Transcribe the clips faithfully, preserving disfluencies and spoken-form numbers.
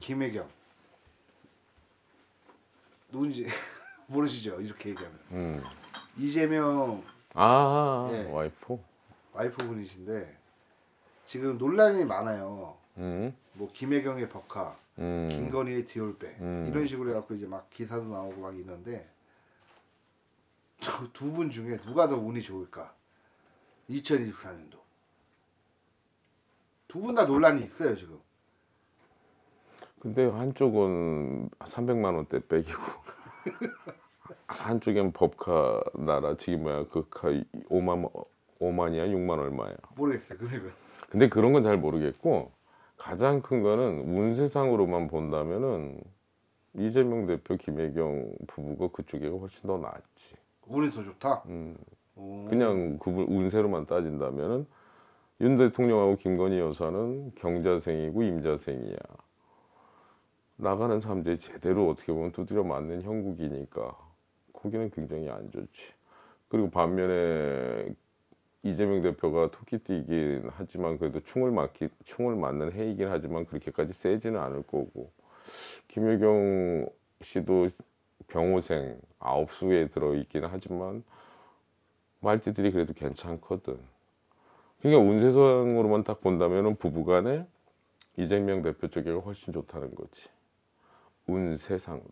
김혜경 누군지 모르시죠? 이렇게 얘기하면 음. 이재명 아, 예. 와이프. 와이프분이신데 지금 논란이 많아요. 음. 뭐 김혜경의 벅카, 음. 김건희의 디올백 음. 이런 식으로 해갖고 이제 막 기사도 나오고 막 있는데 두 분 중에 누가 더 운이 좋을까? 이천이십사 년도 두 분 다 논란이 있어요 지금. 근데 한쪽은 삼백만 원대 빼기고 한쪽엔 법카 나라 지금 뭐야 그카 오만 오만이야 육만 얼마야 모르겠어요 금액은. 근데 그런 건 잘 모르겠고 가장 큰 거는 운세상으로만 본다면은 이재명 대표 김혜경 부부가 그쪽이 훨씬 더 낫지. 운이 더 좋다. 음. 오. 그냥 그 운세로만 따진다면은 윤 대통령하고 김건희 여사는 경자생이고 임자생이야. 나가는 삼재 제대로 어떻게 보면 두드려 맞는 형국이니까 거기는 굉장히 안 좋지. 그리고 반면에 이재명 대표가 토끼띠이긴 하지만 그래도 충을 맞기 충을 맞는 해이긴 하지만 그렇게까지 세지는 않을 거고 김혜경 씨도 병호생 아홉 수에 들어 있기는 하지만 말띠들이 그래도 괜찮거든. 그러니까 운세상으로만 딱 본다면은 부부간에 이재명 대표 쪽이 훨씬 좋다는 거지. 운세상으로.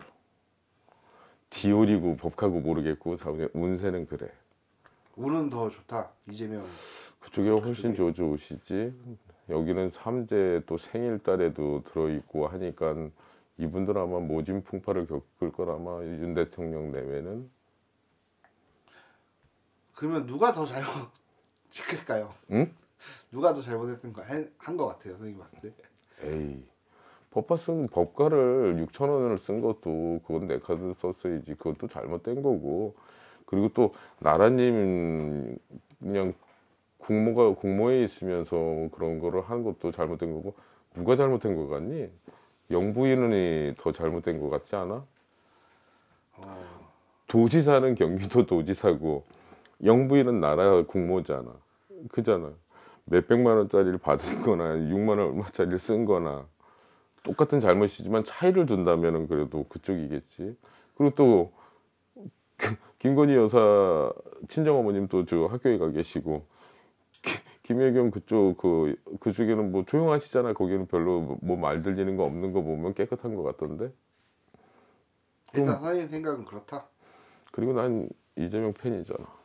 디올이고 법하고 모르겠고 운세는 그래. 운은 더 좋다 이재명. 그쪽이 훨씬 조 좋으시지. 여기는 삼재 또 생일달에도 들어있고 하니까 이분들 아마 모진 풍파를 겪을 거라 아마 윤 대통령 내외는. 그러면 누가 더 잘못 시킬까요? 응? 누가 더 잘못했던 거 한 거 같아요 선생님 봤을 때. 에이 법과 쓴 법과를 육천 원을 쓴 것도 그건 내 카드 썼어야지. 그것도 잘못된 거고. 그리고 또 나라님 그냥 국모가 국모에 있으면서 그런 거를 하는 것도 잘못된 거고. 누가 잘못된 거 같니? 영부인이 더 잘못된 거 같지 않아? 어... 도지사는 경기도 도지사고 영부인은 나라 국모잖아. 그잖아. 몇백만 원짜리를 받은 거나 육만 원 얼마짜리를 쓴 거나 똑같은 잘못이지만 차이를 준다면 그래도 그쪽이겠지. 그리고 또 김건희 여사 친정어머님도 저 학교에 가 계시고 김혜경 그쪽 그 그쪽에는 뭐 조용하시잖아. 거기는 별로 뭐 말 들리는 거 없는 거 보면 깨끗한 거 같던데. 일단 선생님 생각은 그렇다. 그리고 난 이재명 팬이잖아.